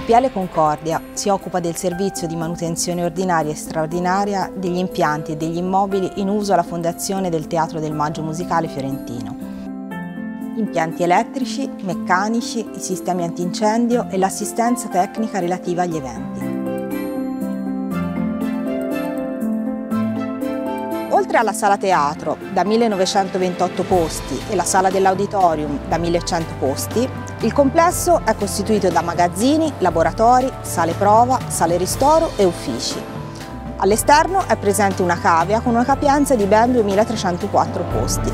CPL Concordia si occupa del servizio di manutenzione ordinaria e straordinaria degli impianti e degli immobili in uso alla Fondazione del Teatro del Maggio Musicale Fiorentino. Impianti elettrici, meccanici, i sistemi antincendio e l'assistenza tecnica relativa agli eventi. Oltre alla sala teatro, da 1928 posti, e la sala dell'auditorium, da 1100 posti, il complesso è costituito da magazzini, laboratori, sale prova, sale ristoro e uffici. All'esterno è presente una cavea con una capienza di ben 2304 posti.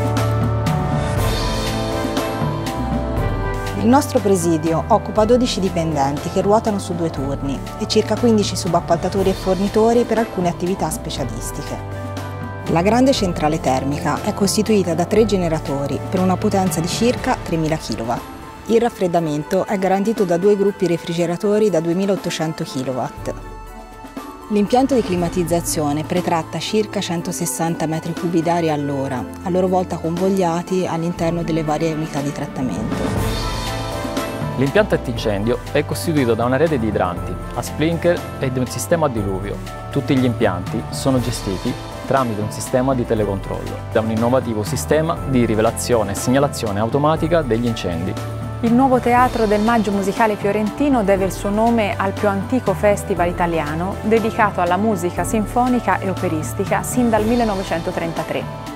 Il nostro presidio occupa 12 dipendenti che ruotano su 2 turni e circa 15 subappaltatori e fornitori per alcune attività specialistiche. La grande centrale termica è costituita da 3 generatori per una potenza di circa 3000 kW. Il raffreddamento è garantito da 2 gruppi refrigeratori da 2800 kW. L'impianto di climatizzazione pretratta circa 160 m3 d'aria all'ora, a loro volta convogliati all'interno delle varie unità di trattamento. L'impianto antincendio è costituito da una rete di idranti, a sprinkler e di un sistema a diluvio. Tutti gli impianti sono gestiti tramite un sistema di telecontrollo, da un innovativo sistema di rivelazione e segnalazione automatica degli incendi. Il nuovo Teatro del Maggio Musicale Fiorentino deve il suo nome al più antico festival italiano dedicato alla musica sinfonica e operistica sin dal 1933.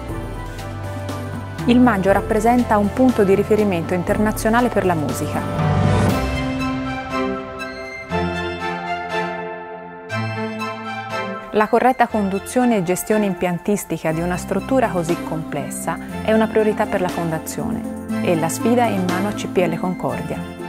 Il Maggio rappresenta un punto di riferimento internazionale per la musica. La corretta conduzione e gestione impiantistica di una struttura così complessa è una priorità per la Fondazione e la sfida è in mano a CPL Concordia.